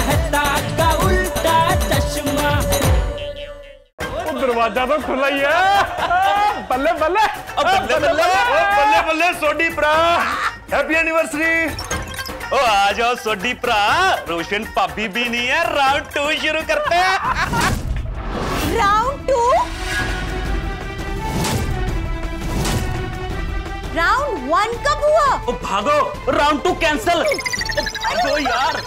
मेहता का उल्टा चश्मा। दरवाजा तो खुला ही है। बल्ले बल्ले बल्ले बल्ले बल्ले बल्ले सोडी प्रा, हैप्पी एनिवर्सरी। ओ आ जाओ सोडी प्रा, रोशन भाभी भी नहीं है। राउंड 2 शुरू करते हैं। राउंड 2? राउंड 1 कब हुआ? ओ भागो, राउंड 2 कैंसिल। भागो यार।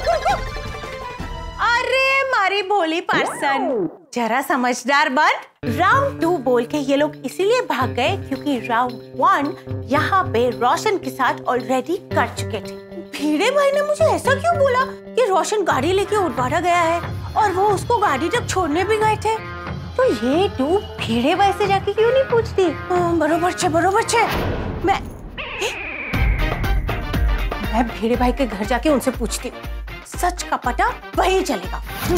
अरे मारी भोली पर्सन, जरा समझदार बन। राउंड 2 बोल के ये लोग इसीलिए भाग गए क्योंकि राउंड 1 यहाँ पे रोशन के साथ ऑलरेडी कर चुके थे। भिड़े भाई ने मुझे ऐसा क्यों बोला कि रोशन गाड़ी लेके उठवाड़ा गया है और वो उसको गाड़ी तक छोड़ने भी गए थे? तो ये तू भिड़े भाई से जाके क्यों नहीं पूछती? बरोबर छे। मैं भिड़े भाई के घर जाके उनसे पूछती हूँ। सच का पता वही चलेगा।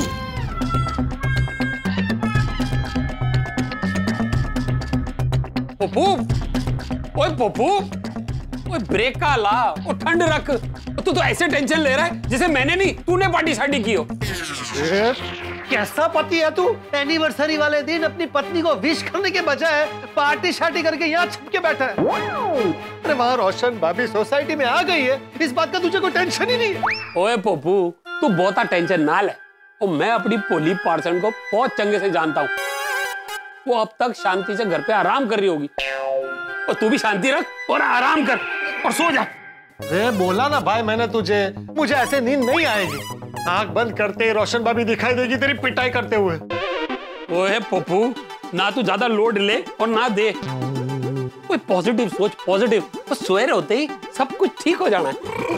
पप्पू, ओए पप्पू, ओए ब्रेक का ला, ओ ठंड रख। तू तो ऐसे टेंशन ले रहा है जैसे मैंने नहीं तूने पार्टी शादी की हो। कैसा पति है तू? एनिवर्सरी वाले दिन अपनी पत्नी को विश करने के बजाय पार्टी शादी करके यहाँ छुप के बैठा है। अरे वहाँ रोशन भाभी सोसाइटी में आ गई है, इस बात का तुझे कोई टेंशन ही नहीं है। ओए पप्पू, तू बहुत टेंशन ना ले। और मैं अपनी पोली पार्सन को बहुत चंगे से जानता हूँ। वो अब तक शांति से घर पे आराम कर रही होगी और तू भी शांति रख और आराम कर और सो जा। अरे बोला ना भाई मैंने तुझे, मुझे ऐसे नींद नहीं आएगी। आंख बंद करते रोशन भाभी दिखाई देगी तेरी पिटाई करते हुए। ओए पप्पू, ना तू ज्यादा लोड ले और ना दे। कोई पॉजिटिव सोच, पॉजिटिव। तो सोए होते ही सब कुछ ठीक हो जाना है।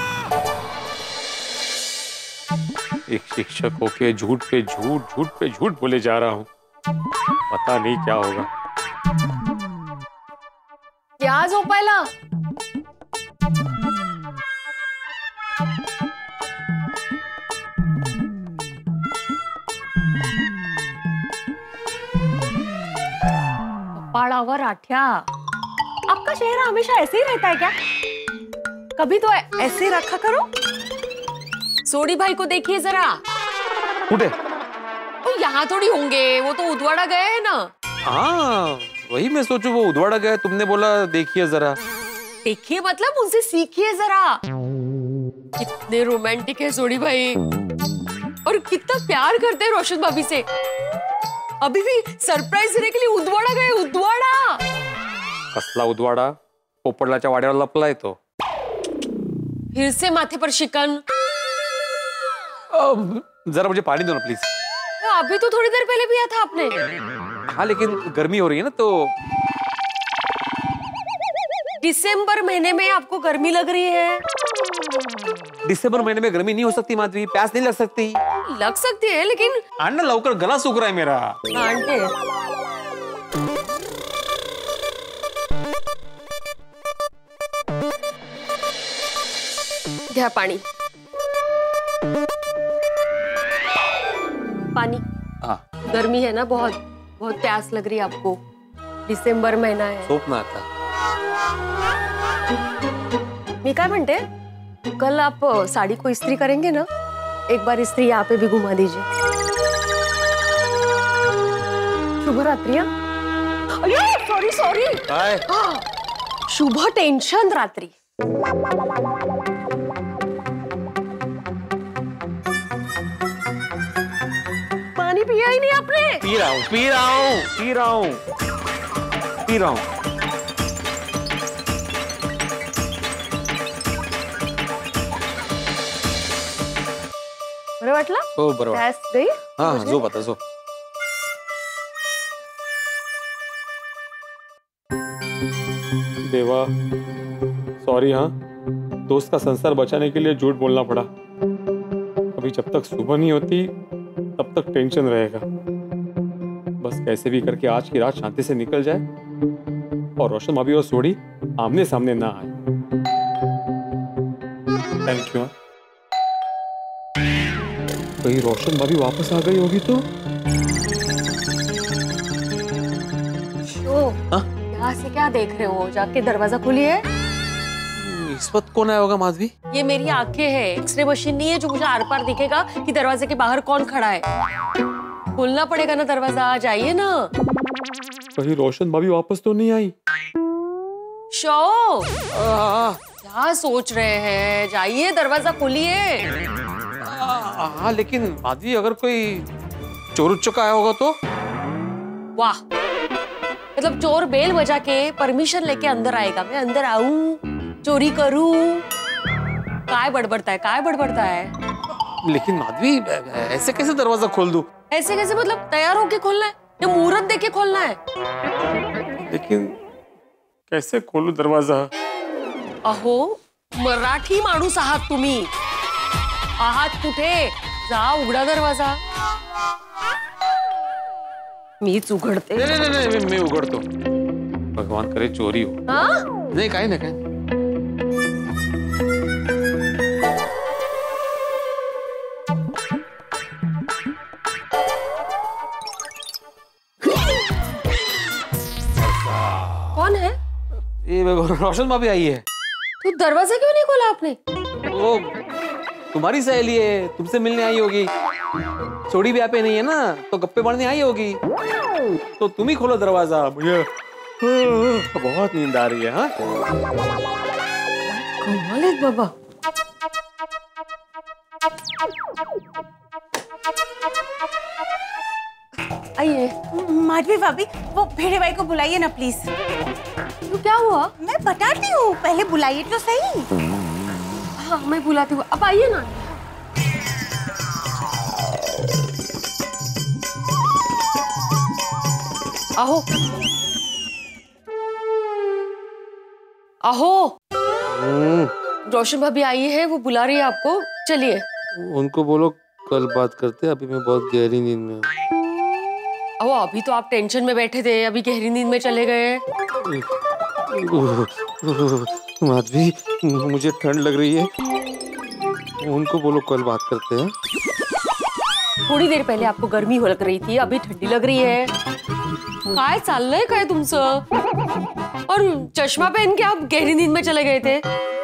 एक शिक्षक होके झूठ पे झूठ, झूठ पे झूठ बोले जा रहा हूँ। पता नहीं क्या होगा। क्या झोपायला? पाड़ावर राठिया, आपका चेहरा हमेशा ऐसे ही रहता है क्या? कभी तो ऐसे रखा करो। सोडी भाई को देखिए जरा। उठे। तो यहाँ थोड़ी होंगे, वो तो उदवाड़ा गए हैं ना। हाँ, वही मैं सोचूं वो उदवाड़ा गए, तुमने बोला देखिए जरा। देखिए मतलब उनसे सीखिए जरा। कितने रोमांटिक है सोडी भाई और कितना प्यार करते हैं रोशन भाभी से। अभी भी सरप्राइज देने के लिए उदवाड़ा गए। उदवाड़ा कसला उदवाड़ा? पोपटलाच्या वाड्यावर लपलाय तो। फिर से माथे पर शिकन। जरा मुझे पानी दो ना प्लीज। अभी तो थोड़ी देर पहले पिया था आपने। हाँ लेकिन गर्मी हो रही है ना तो। दिसंबर महीने में आपको गर्मी लग रही है? दिसंबर महीने में गर्मी नहीं हो सकती माधवी, प्यास नहीं लग सकती। लग सकती है लेकिन अन्ना लवकर गला सूख रहा है मेरा। आंटे क्या पानी पानी। हाँ गर्मी है ना, बहुत बहुत प्यास लग रही है आपको। दिसंबर महीना है। झोप ना आता। मी काय म्हणते, कल आप साड़ी को इस्त्री करेंगे ना, एक बार इस्त्री यहाँ पे भी घुमा दीजिए। शुभ रात्रि। सॉरी सॉरी, शुभ टेंशन रात्रि। पानी पिया ही नहीं आपने? पी रहा हूँ पी रहा हूँ पी रहा हूँ पी रहा हूँ। बरं वाटलं? हो बरोबर। गॅस गई? हाँ झोप आता झोप। देवा सॉरी। हाँ दोस्त का संसार बचाने के लिए झूठ बोलना पड़ा। अभी जब तक सुबह नहीं होती तब तक टेंशन रहेगा। बस कैसे भी करके आज की रात शांति से निकल जाए और रोशन भाभी और सोडी आमने सामने ना आए। Thank you. कहीं रोशन भाभी वापस आ गई होगी तो। यहाँ से क्या देख रहे हो? जाके दरवाजा खोलिए। इस इस वक्त कौन आया होगा माधवी? ये मेरी आंखें हैं, एक्सरे मशीन नहीं है जो मुझे आर पार दिखेगा कि दरवाजे के बाहर कौन खड़ा है। खोलना पड़ेगा ना दरवाजा, जाइए ना। कहीं रोशन भाभी वापस तो नहीं आई? शो क्या सोच रहे हैं, जाइए दरवाजा खोलिए। हाँ लेकिन माधवी अगर कोई चोर उच्चका आया होगा तो? वाह, मतलब चोर बेल बजा के परमिशन लेके अंदर आएगा, मैं अंदर आऊं चोरी करूं? काय बड़बड़ता है, काय बड़बड़ता है। लेकिन माधवी ऐसे कैसे दरवाजा खोल दूं? ऐसे कैसे मतलब तैयार होके खोलना है या मुहूर्त देके खोलना है? लेकिन कैसे खोलूं दरवाजा? अहो मराठी माणूस आहात तुम्ही, आहात कुठे? जा उघडा दरवाजा। मीच उघडते। नहीं, मैं उघडतो। भगवान करे चोरी हो। हाँ? नहीं काय ना काय। कौन है? ये रोशन भाभी आई है। तो दरवाजा क्यों नहीं खोला आपने? वो तुम्हारी सहेली है, तुमसे मिलने आई होगी। छोड़ी भी यहाँ पे नहीं है ना, तो गप्पे मारने आई होगी। तो तुम ही खोलो दरवाजा, मुझे बहुत नींद आ रही है। हाँ कमाल है बाबा। आइए। माधवी भाभी, वो भेड़े भाई को बुलाइए ना प्लीज। तो क्या हुआ? मैं बताती हूँ, पहले बुलाइए तो सही। हाँ मैं बुलाती हूँ, अब आइए ना। आहो आहो, रोशन भाभी आई है, वो बुला रही है आपको, चलिए। उनको बोलो कल बात करते हैं, अभी मैं बहुत गहरी नींद में हूँ। अहो अभी तो आप टेंशन में बैठे थे, अभी गहरी नींद में चले गए। माधवी मुझे ठंड लग रही है, उनको बोलो कल बात करते हैं। थोड़ी देर पहले आपको गर्मी हो लग रही थी, अभी ठंडी लग रही है। काय चाललंय काय तुमचं? और चश्मा पहन के आप गहरी नींद में चले गए थे।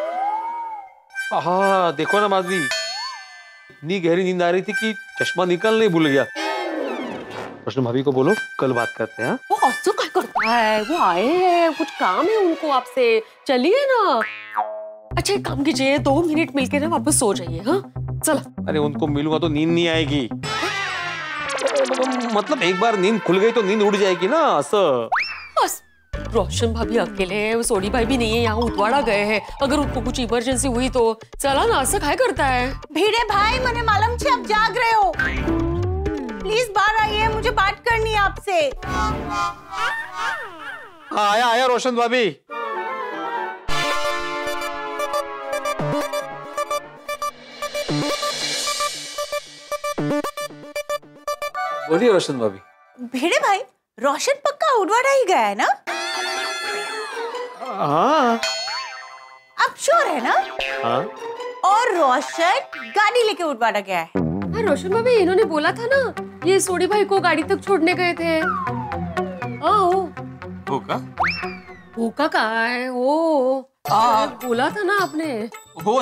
हाँ देखो ना माधवी, इतनी गहरी नींद आ रही थी कि चश्मा निकालने भूल गया। रोशन भाभी को बोलो कल बात करते हैं। वो असं काय करता है, वो आए हैं, कुछ काम है उनको आपसे, चलिए ना। अच्छा एक काम कीजिए, 2 मिनट मिलके ना वापस सो जाइए। हाँ चलो। अरे उनको मिलूंगा तो नींद नहीं आएगी। मतलब एक बार नींद खुल गई तो नींद उड़ जाएगी ना, असं। बस रोशन भाभी अकेले हैं, सोडी भाई भी नहीं है, यहाँ उतवाड़ा गए हैं, अगर उनको कुछ इमरजेंसी हुई तो चला ना, असं काय करता है। भेड़े भाई मने मालूम छे आप जाग रहे हो, प्लीज बाहर आइए, मुझे बात करनी है आपसे। हाँ आया रोशन भाभी। बोलिए रोशन भाभी। भेड़े भाई, रोशन पक्का उड़वाड़ा ही गया है ना? हाँ आप श्योर है ना? हाँ। और रोशन गाड़ी लेके उड़वाड़ा गया है। हाँ रोशन भाभी, इन्होंने बोला था ना, ये सोडी भाई को गाड़ी तक छोड़ने गए थे। होका का है वो, बोला था ना आपने। हो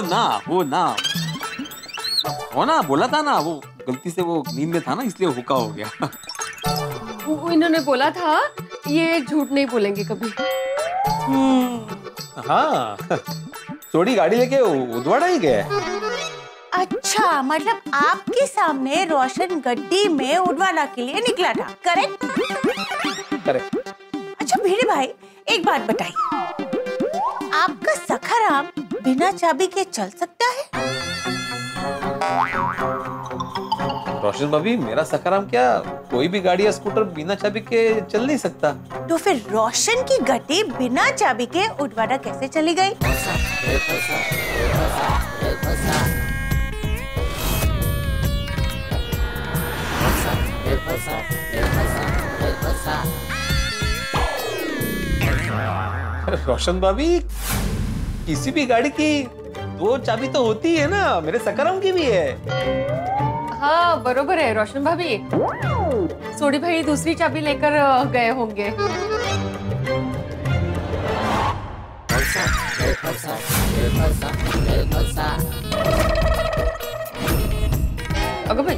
ना बोला था ना, वो गलती से वो नींद में था ना, इसलिए हुक्का हो गया। वो इन्होंने बोला था ये झूठ नहीं बोलेंगे कभी। हाँ सोडी गाड़ी लेके उदवाड़ा ही गया। अच्छा मतलब आपके सामने रोशन गड्डी में उड़वाड़ा के लिए निकला था, करेक्ट? करेक्ट। अच्छा भेड़े भाई, एक बात बताइए, आपका सखाराम बिना चाबी के चल सकता है? रोशन भाभी, मेरा सखाराम क्या कोई भी गाड़ी या स्कूटर बिना चाबी के चल नहीं सकता। तो फिर रोशन की गड्डी बिना चाबी के उड़वाड़ा कैसे चली गई? रोशन भाभी, किसी भी गाड़ी की 2 चाबी तो होती है ना, मेरे सखाराम की भी है। हाँ बरोबर है रोशन भाभी, सोडी भाई दूसरी चाबी लेकर गए होंगे। अगं भाई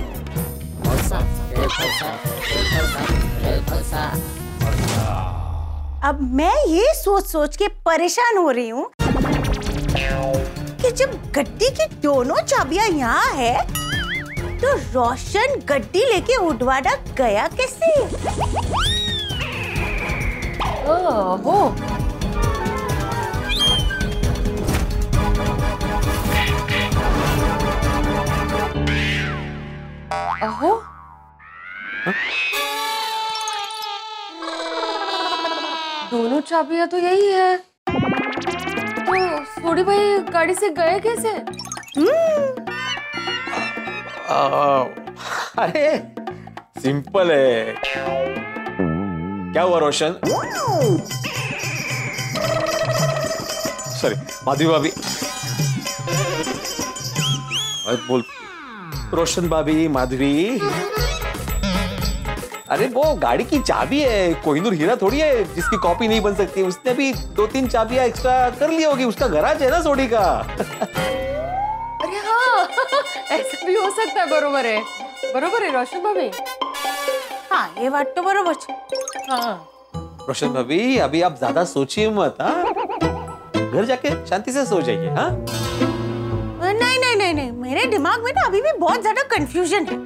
अब मैं ये सोच सोच के परेशान हो रही हूँ कि जब गड्डी की दोनों चाबियां यहाँ है तो रोशन गड्डी लेके उडवाडा गया कैसे? ओहो अहो दोनों चाबियां तो यही है, तो सोडी भाई गाड़ी से गए कैसे? अरे सिंपल है। क्या हुआ रोशन? सॉरी माधवी भाभी, बोल रोशन भाभी, माधवी। अरे वो गाड़ी की चाबी है, कोहिनूर हीरा थोड़ी है जिसकी कॉपी नहीं बन सकती। उसने भी 2-3 चाबियां एक्स्ट्रा कर ली होगी, उसका गराज है ना सोडी का। अरे हाँ ऐसा भी हो सकता है। बरोबर है रोशन भाभी। हाँ ये बात तो बरोबर है। हाँ रोशन भाभी अभी आप ज्यादा सोचिए मत, हाँ? घर जाके शांति से सो जाइए। हाँ नहीं, मेरे दिमाग में ना अभी भी बहुत ज्यादा कंफ्यूजन है।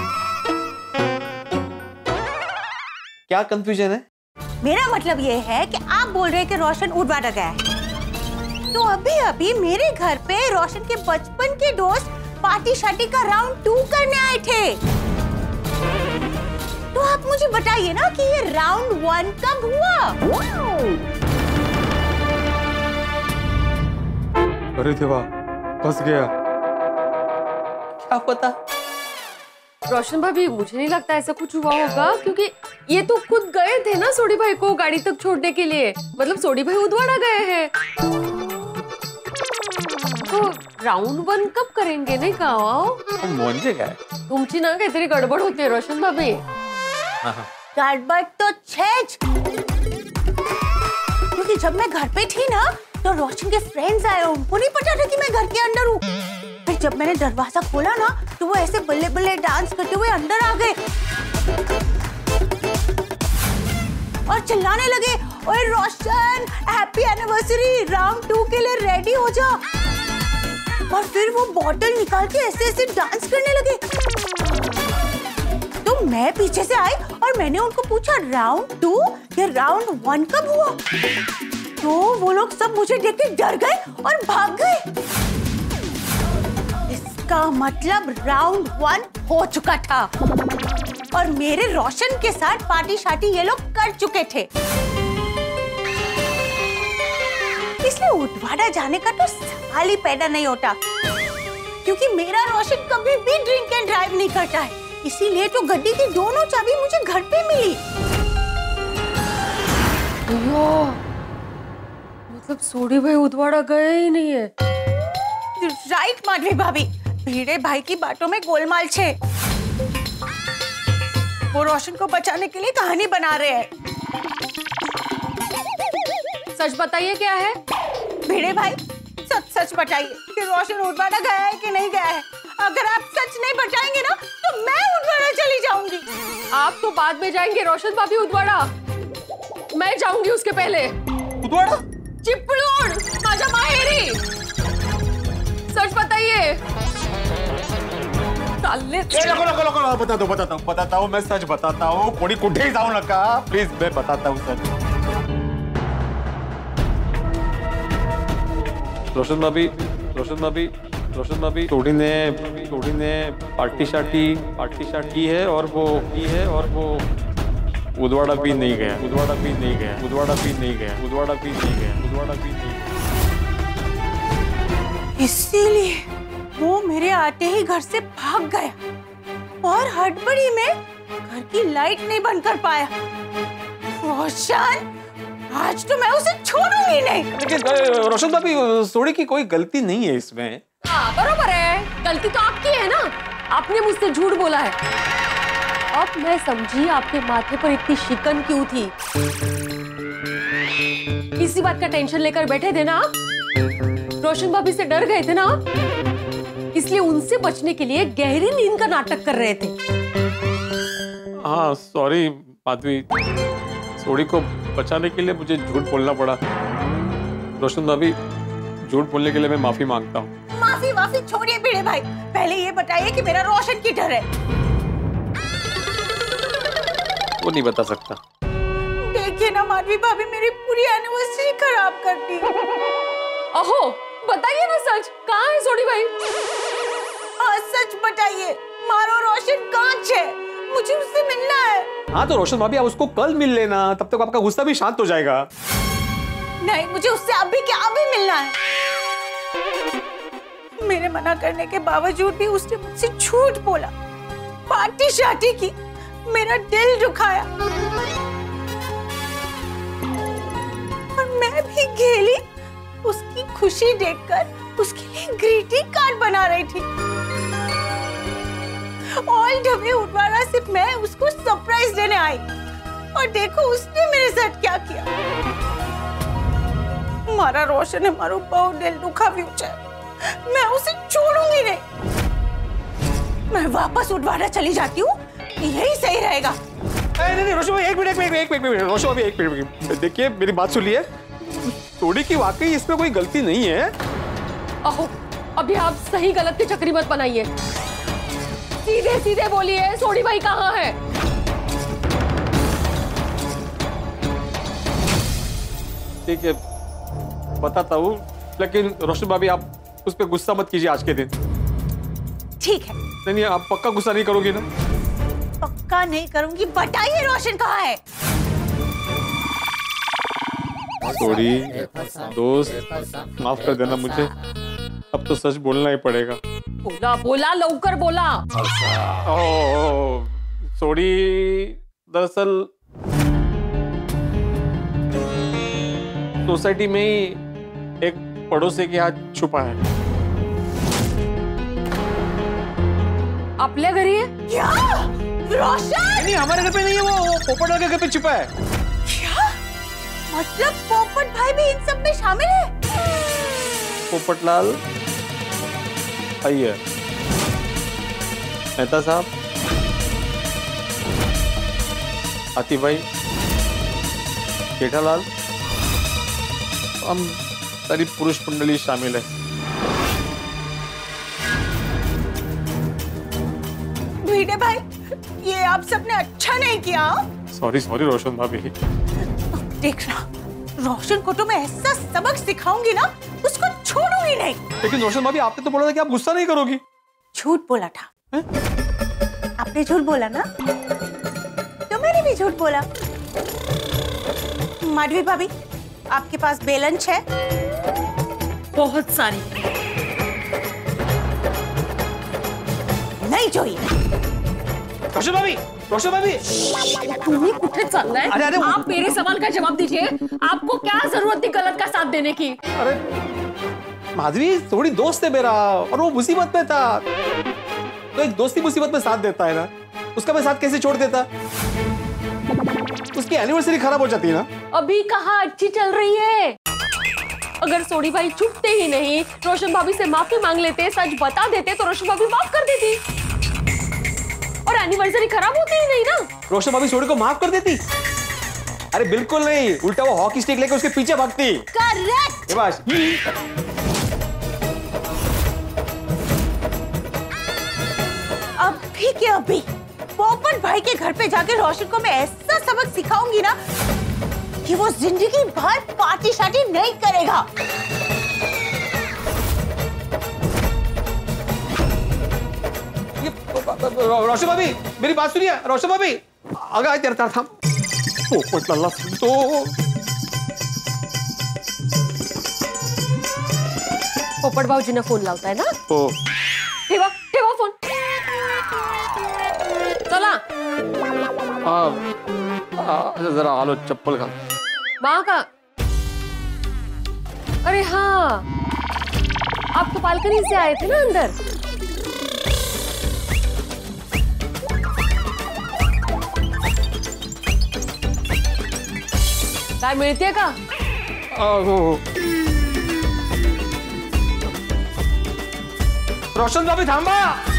क्या कंफ्यूजन है? मेरा मतलब ये है कि आप बोल रहे हैं कि रोशन उडवाडा गया है, तो अभी अभी मेरे घर पे रोशन के बचपन के दोस्त पार्टी शार्टी का राउंड 2 करने आए थे। तो आप मुझे बताइए ना कि ये राउंड 1 कब हुआ? अरे देवा, फंस गया। क्या पता? रोशन भाभी मुझे नहीं लगता ऐसा कुछ हुआ होगा, क्योंकि ये तो खुद गए थे ना सोडी भाई को गाड़ी तक छोड़ने के लिए। मतलब सोडी भाई उदवाड़ा गए हैं, तो राउंड 1 कब करेंगे? नहीं कहा म्हणजे काय? तुमची ना काहीतरी गडबड होते रोशन भाभी। गड़बड़ तो छेज, क्योंकि जब मैं घर पे थी ना तो रोशन के फ्रेंड्स आए, उनको नहीं पता था कि मैं घर के अंदर हूँ। फिर जब मैंने दरवाजा खोला ना तो वो ऐसे बल्ले बल्ले डांस करते हुए अंदर आ गए और चिल्लाने लगे, ओए रोशन हैप्पी एनिवर्सरी, राउंड 2 के लिए रेडी हो जा। और फिर वो बॉटल निकाल के ऐसे ऐसे डांस करने लगे। तो मैं पीछे से आई और मैंने उनको पूछा राउंड 2 या राउंड 1 कब हुआ? तो वो लोग सब मुझे देख के डर गए और भाग गए। इसका मतलब राउंड 1 हो चुका था और मेरे रोशन के साथ पार्टी शार्टी ये लोग कर चुके थे। इसलिए उडवाडा जाने का तो सवाल ही पैदा नहीं होता, क्योंकि मेरा रोशन कभी भी ड्रिंक एंड ड्राइव नहीं करता है। इसीलिए तो गड्डी की दोनों चाबी मुझे घर पे मिली। मतलब सोडी भाई उदवाड़ा गए ही नहीं है। राइट माधवी भाभी, भीड़े भाई की बातों में गोलमाल छे। वो रोशन को बचाने के लिए कहानी बना रहे हैं। सच बताइए क्या है? भीड़े भाई सच बताइए कि रोशन उडवाडा गया है कि नहीं गया है। अगर आप सच नहीं बताएंगे ना तो मैं उडवाडा चली जाऊंगी। आप तो बाद में जाएंगे रोशन भाभी उदवाड़ा, मैं जाऊंगी उसके पहले। उदवाड़ा? चिपळूण माझ्या माहेरी। सच बताइए। बताता हूँ, मैं सच बताता हूँ। कोणी कुठेही जाऊ नका प्लीज, मैं बताता हूँ सच। रोशन भाभी सोडी ने पार्टी शार्टी की है और वो उदवाड़ा भी नहीं गया। इसीलिए वो मेरे आते ही घर से भाग गया और हड़बड़ी में घर की लाइट नहीं बंद कर पाया। रोशन, आज तो मैं उसे छोड़ूंगी नहीं। लेकिन रोशन भाभी सोडी की कोई गलती नहीं है इसमें। हाँ बरोबर है, गलती तो आपकी है ना, आपने मुझसे झूठ बोला है। अब मैं समझी आपके माथे पर इतनी शिकन क्यों थी। इसी बात का टेंशन लेकर बैठे थे ना आप रोशन भाभी से डर गए थे ना आप, इसलिए उनसे बचने के लिए गहरी नींद का नाटक कर रहे थे। हाँ सॉरी माधवी, सोडी को बचाने के लिए मुझे झूठ बोलना पड़ा। रोशन भाभी, झूठ बोलने के लिए मैं माफी मांगता हूँ। माफी छोड़िए भिड़े भाई, पहले ये बताइए कि मेरा रोशन किधर है। वो नहीं बता सकता। देखिए ना माधवी भाभी, मेरी पूरी एनिवर्सरी खराब कर दी। अहो बताइए ना सच, कहाँ है सोडी भाई? हाँ सच बताइए, मारो रोशन कहाँ है? मुझे उससे मिलना है। हाँ तो रोशन भाभी, आप उसको कल मिल लेना, तब तक आपका गुस्सा भी शांत हो जाएगा। नहीं, मुझे उससे अभी के अभी मिलना है। मेरे मना करने के बावजूद भी उसने मुझसे झूठ बोला, पार्टी शार्टी की, मेरा दिल दुखाया और मैं भी गेली उसकी खुशी देखकर उसके लिए ग्रीटिंग कार्ड बना रही थी। ऑल द वे उठवाड़ा से मैं उसको सरप्राइज देने आई और देखो उसने मेरे साथ क्या किया। मारा रोशन है, मारो बहुत दिल दुखाव्યું છે। मैं उसे छोड़ूंगी नहीं। मैं वापस उठवाड़ा चली जाती हूँ, यही सही रहेगा। नहीं रोशन भाई, एक मिनट रोशन भाभी, एक मिनट देखिए, मेरी बात सुनिए। सोडी की वाकई इसमें कोई गलती नहीं है। अहो अभी आप सही गलत की चक्री मत बनाइए, सीधे सीधे बोलिए सोडी भाई कहाँ है? ठीक है बताता हूँ, लेकिन रोशन भाभी आप उस पर गुस्सा मत कीजिए आज के दिन। ठीक है, नहीं आप पक्का गुस्सा नहीं करोगी ना? पक्का नहीं करूंगी। बताइए रोशन कहाँ है? सॉरी दोस्त, माफ कर देना मुझे, अब तो सच बोलना ही पड़ेगा। बोला लौकर बोला। सॉरी, दरअसल सोसाइटी में ही एक पड़ोसी के हाथ छुपा है। आपल्या घरी है? क्या? रोशन? नहीं हमारे घर पे नहीं है, वो पोपट के घर पे छुपा है। क्या? मतलब पोपट भाई भी इन सब में शामिल है? पोपटलाल आइए, मेहता साहब, आतिफ भाई, जेठालाल, हम सारी पुरुष मंडली शामिल है। भिड़े भाई, ये आप सबने अच्छा नहीं किया। सॉरी रोशन भाभी। देखना, रोशन को तो मैं ऐसा सबक सिखाऊंगी ना, उसको छोड़ूंगी नहीं। लेकिन रोशन भाभी, आपने तो बोला था कि आप गुस्सा नहीं करोगी। झूठ बोला था। आपने झूठ बोला ना, तो मैंने भी झूठ बोला। माधवी भाभी, आपके पास बेलंच है? बहुत सारी। नहीं चाहिए। रोशन भाभी, तुम्हें कुठे चाललाय? अरे, आप मेरे सवाल का जवाब दीजिए। आपको क्या जरूरत थी गलत का साथ देने की? अरे माधवी, थोड़ी दोस्त है मेरा और वो मुसीबत में था, तो एक दोस्ती मुसीबत में साथ देता है ना, उसका मैं साथ कैसे छोड़ देता? उसकी एनिवर्सरी खराब हो जाती है ना। अभी कहाँ अच्छी चल रही है? अगर सोडी भाई छुपते ही नहीं, रोशन भाभी से माफी मांग लेते, सच बता देते, तो रोशन भाभी माफ कर देती और एनिवर्सरी खराब होती ही नहीं ना। रोशन भाभी सोडी को माफ कर देती? अरे बिल्कुल नहीं, उल्टा वो हॉकी स्टिक लेकर उसके पीछे भागती। करेक्ट। अभी के अभी पोपट भाई के घर पे जाके रोशन को मैं ऐसा सबक सिखाऊंगी ना कि वो जिंदगी भर पार्टी शार्टी नहीं करेगा। रोशन भाभी, मेरी बात सुनिए। रोशन भाभी, आगे तेरा था पोपट लल्ला तो पोपट भाऊजींना फोन लावताय ना? हो, ठेवा फोन। चला जरा आलो, चप्पल घाल। वहां का? अरे हाँ, आप तो बालकनी से आए थे ना अंदर। काय मिळतेय का? रोशन भाभी थांबा।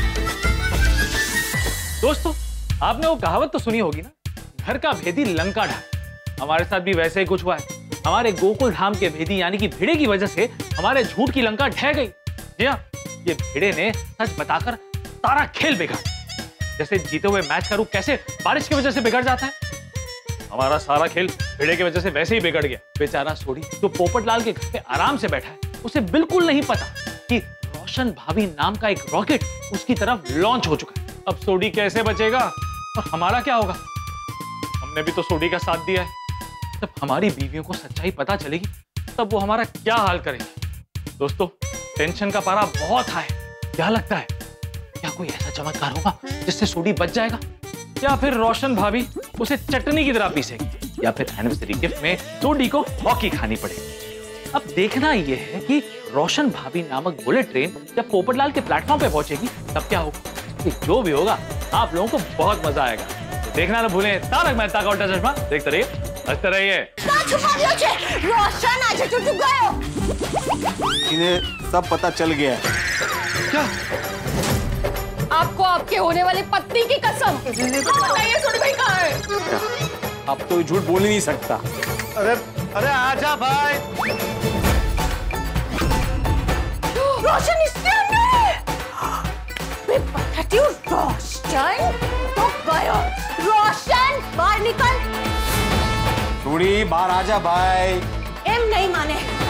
दोस्तों, आपने वो कहावत तो सुनी होगी ना, घर का भेदी लंका ढाए। हमारे साथ भी वैसे ही कुछ हुआ है। हमारे गोकुल धाम के भेदी यानी कि भिड़े की वजह से हमारे झूठ की लंका ढह गई। जी हाँ, ये भिड़े ने सच बताकर सारा खेल बिगाड़। जैसे जीते हुए मैच का रुख कैसे बारिश की वजह से बिगड़ जाता है, हमारा सारा खेल भिड़े की वजह से वैसे ही बिगड़ गया। बेचारा सोडी जो पोपटलाल के घर पे आराम से बैठा है, उसे बिल्कुल नहीं पता कि रोशन भाभी नाम का एक रॉकेट उसकी तरफ लॉन्च हो चुका है। अब सोडी कैसे बचेगा और हमारा क्या होगा? हमने भी तो सोडी का साथ दिया है। जब हमारी बीवियों को सच्चाई पता चलेगी तब वो हमारा क्या हाल करेंगे? दोस्तों, टेंशन का पारा बहुत हाई है। क्या लगता है, क्या कोई ऐसा चमत्कार होगा जिससे सोडी बच जाएगा, या फिर रोशन भाभी उसे चटनी की तरह पीसेगी, या फिर एनिवर्सरी गिफ्ट में सोडी को हॉकी खानी पड़ेगी? अब देखना यह है कि रोशन भाभी नामक बुलेट ट्रेन जब पोपटलाल के प्लेटफॉर्म पे पहुंचेगी तब क्या होगा। जो भी होगा आप लोगों को बहुत मजा आएगा। तो देखना ना भूलें तारक मेहता का उल्टा चश्मा। देखते रहिए, हंसते रहिए। रोशन आज तो तू गयो। इन्हें सब पता चल गया है। क्या? आपको आपके होने वाली पत्नी की कसम। बताइए सोडी भाई कहाँ है? अब तो झूठ बोल ही नहीं सकता। अरे अरे आजा भाई। रोशन इसके अंदर है। मैं बताती हूँ, रोशन तो गयो। रोशन बाहर निकल। सोडी बाहर आजा भाई। एम नहीं माने।